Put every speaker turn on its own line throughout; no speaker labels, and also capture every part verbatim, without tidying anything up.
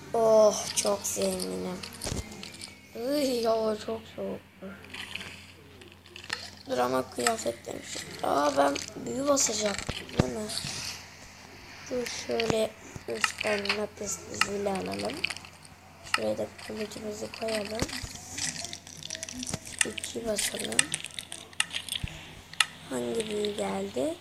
Oh, çok zenginim. Iy, hava çok soğuk. Dur ama kıyafetlerim şu. Aa, ben büyü basacağım. Değil mi? Dur şöyle üç tane lapis lazuli alalım. Şuraya da kılıcımızı koyalım. İki basalım. Hangi büyü geldi?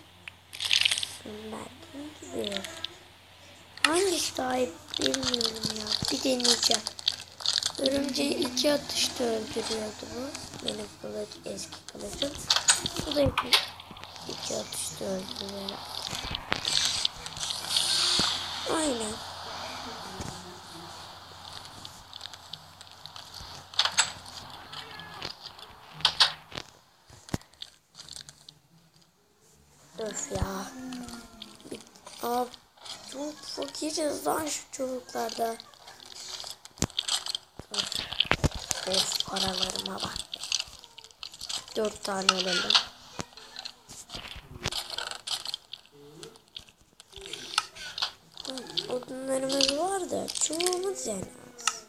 Belki gibi. Hangisi daha iyi bilmiyorum ya. Bir deneyeceğim. Örümceği iki atışta öldürüyordu bu. Benim kılıç, eski kılıcım. Bu da iki, iki atışta öldürüyor. Aynen. Öf ya. Aa, çok fakiriz lan şu çocuklarda. Of, of paralarıma bak. Dört tane alalım. Odunlarımız var da çoğumuz yani az.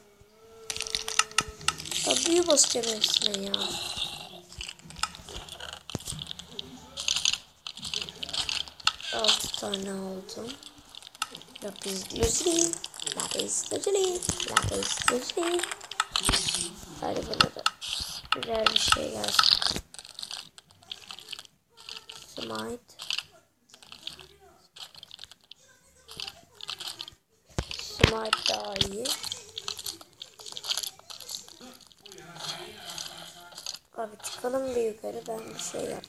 Ya büyü basacağım hepsine ya. Altı tane aldım. Lapis lazuli, lapis lazuli, lapis lazuli. Hadi bana da güzel bir şey gelsin. Smite. Smite daha iyi. Abi çıkalım bir yukarı, ben bir şey yapacağım.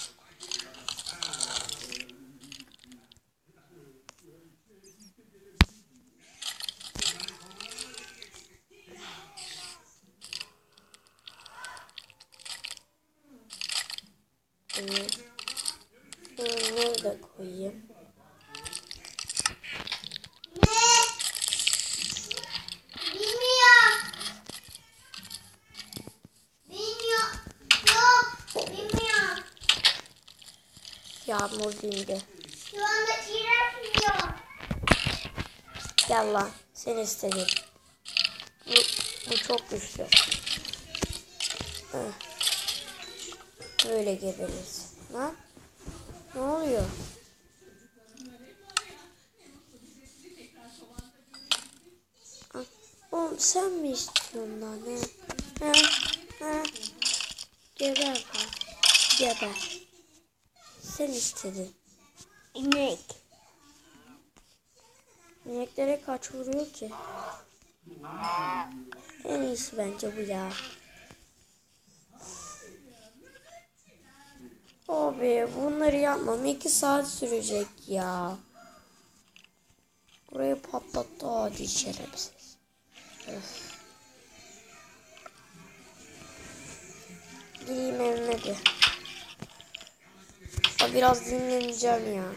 Bunları da koyayım. Yağmur dindi.
Şu anda tiramiyor.
Gel lan, sen istedin. Bu, bu çok güçlü. Heh. Böyle geberiz. Lan ne oluyor? Oğlum sen mi istiyorsun lan? He? He? He? Geber lan. Geber. Sen istedin.
İnek.
İneklere kaç vuruyor ki? En iyisi bence bu ya. Abi bunları yapmam iki saat sürecek ya. Burayı patlattı hadi şerefsiz. Öf. Gideyim evime de. Ya biraz dinleneceğim ya.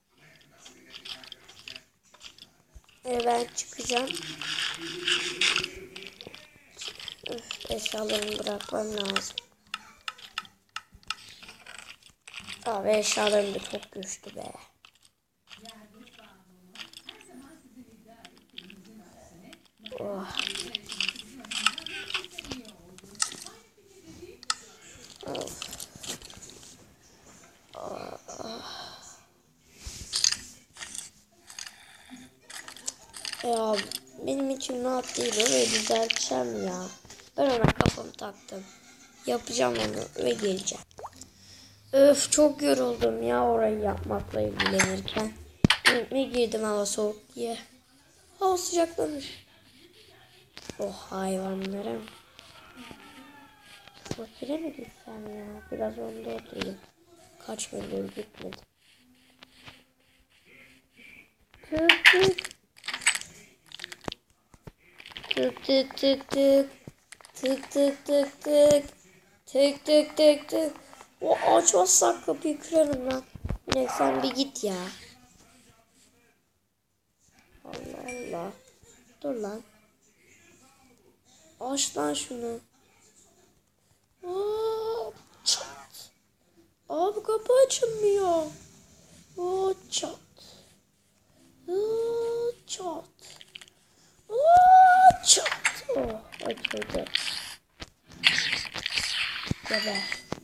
E ben çıkacağım. Öf, eşyalarımı bırakmam lazım. Abi eşyalarım da çok güçlü be. Oh. Of. Oh. Ya benim için rahat değil, orayı düzelteceğim ya. Ben ona kafamı taktım. Yapacağım onu ve geleceğim. Öf çok yoruldum ya orayı yapmakla ilgilenirken. Ne girdim hava soğuk diye. Hava sıcaklamış. Oh hayvanlarım. Fakire mi gitsem ya? Biraz onda oturayım. Kaç gündür gitmedim. Tık tık. Tık tık tık tık. Tık tık tık tık. Tık tık tık tık. O açmazsak kapıyı kırarım lan. Ne sen bir git ya. Allah Allah. Dur lan. Aç lan şunu. Aa, çat. Abi kapı açılmıyor. Aa, çat. Aa, çat. Aa. fakirdi. Geber.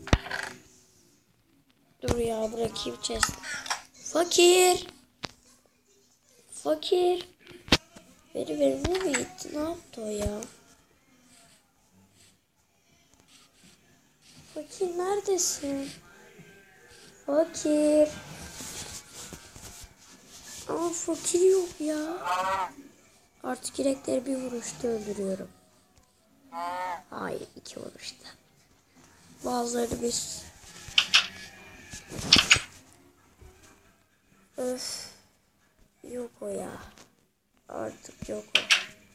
Dur ya bırakayım chest. Fakir. Fakir. Beni benimle mi gitti? Ne yaptı o ya? Fakir neredesin? Fakir. Ama fakir yok ya. Artık inekleri bir vuruşta öldürüyorum. Hayır iki vuruşta. Bazıları biz. Öf. Yok o ya. Artık yok o.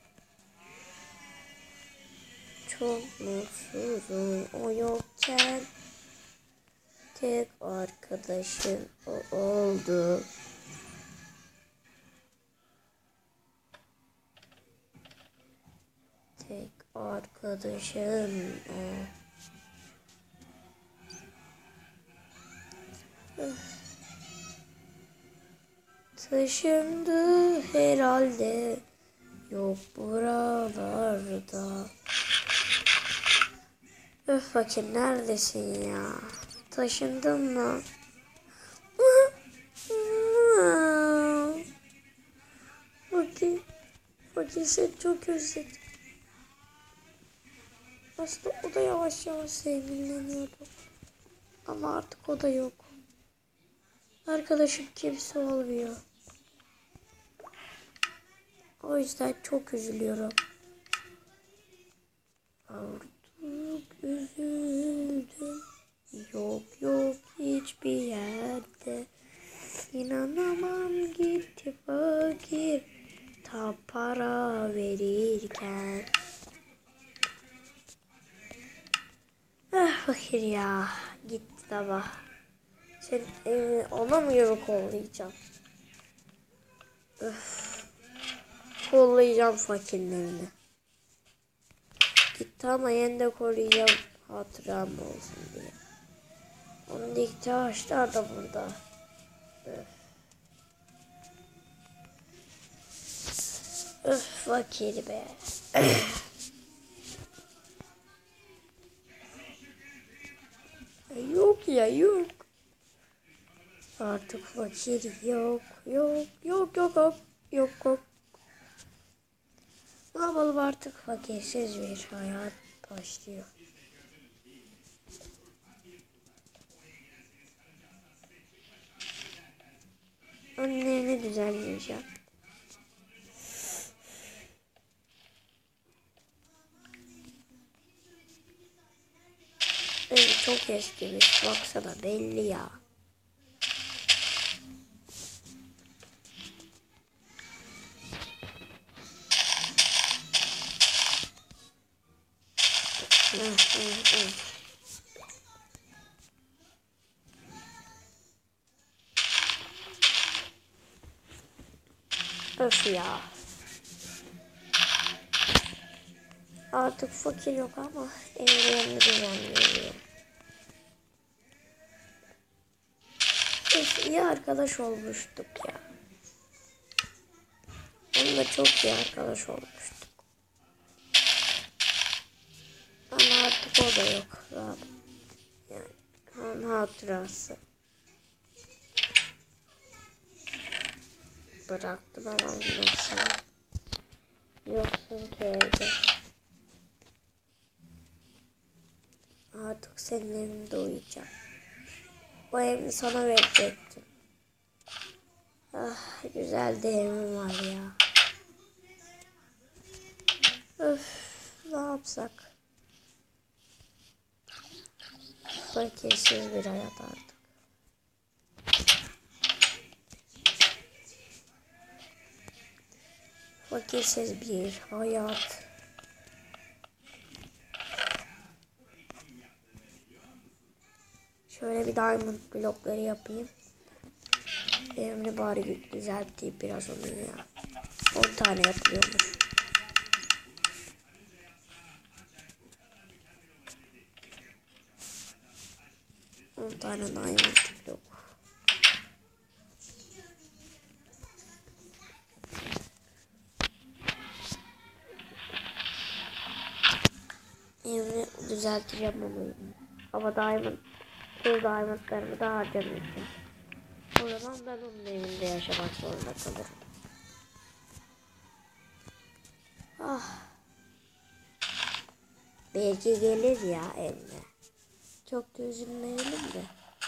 Çok mutsuzum o yokken. Tek arkadaşım o oldu. Tek arkadaşım o. Öf. Taşındı herhalde. Yok buralarda. Öf fakir neredesin ya? Taşındın mı? Fakir. Fakir seni çok özledim. Aslında o da yavaş yavaş sevgileniyordu. Ama artık o da yok. Arkadaşım kimse olmuyor. O yüzden çok üzülüyorum. Artık üzüldüm. Yok yok hiçbir yerde. İnanamam gitti fakir. Ta para verirken. Ah fakir ya. Gitti ama. Sen evine ona mı yürü kollayacağım? Öf. Kollayacağım fakirin evine. Gitti ama yine de koruyacağım. Hatıram olsun diye. Onun dikti ağaçlar da burada. Öf. Öf fakir be. Yok ya yok. Artık fakir yok. Yok yok yok yok. Yok yok. Ne yapalım artık fakirsiz bir hayat başlıyor. Önlerini düzenleyeceğim. Ev çok eskimiş. Baksana belli ya. Öf ya. Artık fakir yok ama evlerini düzenliyor. Öf iyi arkadaş olmuştuk ya. Onunla çok iyi arkadaş olmuştuk. Ama artık o da yok. Rahat. Yani onun hatırası. Bıraktım ama yoksa yoksun ki evde. Artık senin evinde uyuyacağım. O evi sana verecektim. Ah güzel de evim var ya. Öf ne yapsak? Fakirsiz bir hayat artık. Fakirsiz bir hayat. Şöyle bir diamond blokları yapayım. Evimde bari düzelteyim biraz onu ya. on tane yapıyormuş. on tane diamond blok. düzelteceğim onu. Ama diamond, full diamondlarımı da harcamayacağım. O zaman ben onun evinde yaşamak zorunda kalırım. Ah. Belki gelir ya evine. Çok da üzülmeyelim de.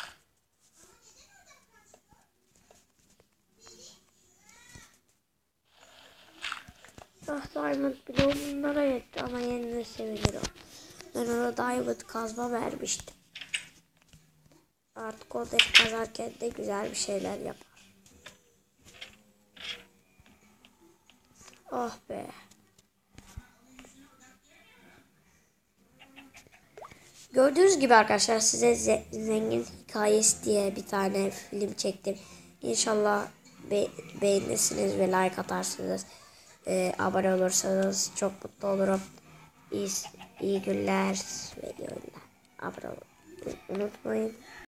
Ah, diamond bloğu bunlara yetti ama yenine sevinirim. Ben ona diamond kazma vermiştim. Artık o da kazarken de güzel bir şeyler yapar. Ah be. Gördüğünüz gibi arkadaşlar size ze- zengin hikayesi diye bir tane film çektim. İnşallah be- beğenirsiniz ve like atarsınız. Ee, abone olursanız çok mutlu olurum. İyi, iyi günler ve iyi oyunlar. Abone olmayı unutmayın.